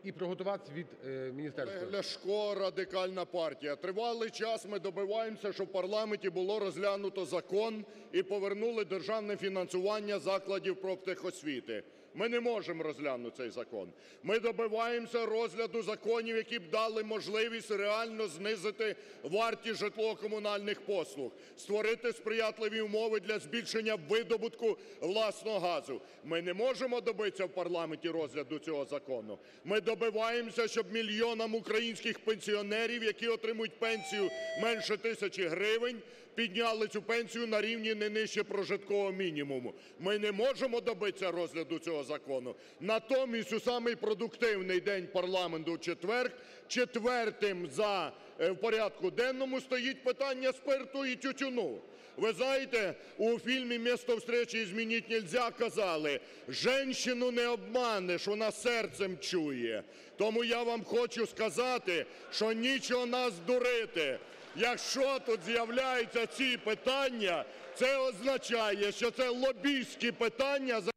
і приготуватися від міністерства. Олег Ляшко, Радикальна партія. Тривалий час ми добиваємося, щоб в парламенті було розглянуто закон і повернули державне фінансування закладів профтехосвіти. Ми не можемо розглянути цей закон. Ми добиваємося розгляду законів, які б дали можливість реально знизити вартість житлово-комунальних послуг, створити сприятливі умови для збільшення видобутку власного газу. Ми не можемо добитися в парламенті розгляду цього закону. Ми добиваємося, щоб мільйонам українських пенсіонерів, які отримують пенсію менше 1000 гривень, підняли цю пенсію на рівні не нижче прожиткового мінімуму. Ми не можемо добитися розгляду цього закону. Натомість у самий продуктивний день парламенту, четвер, четвертим в порядку денному стоїть питання спирту і тютюну. Ви знаєте, у фільмі «Место встречи изменить нельзя» казали: «Женщину не обманеш, вона серцем чує». Тому я вам хочу сказати, що нічого нас дурити. Якщо тут з'являються ці питання, це означає, що це лобістські питання,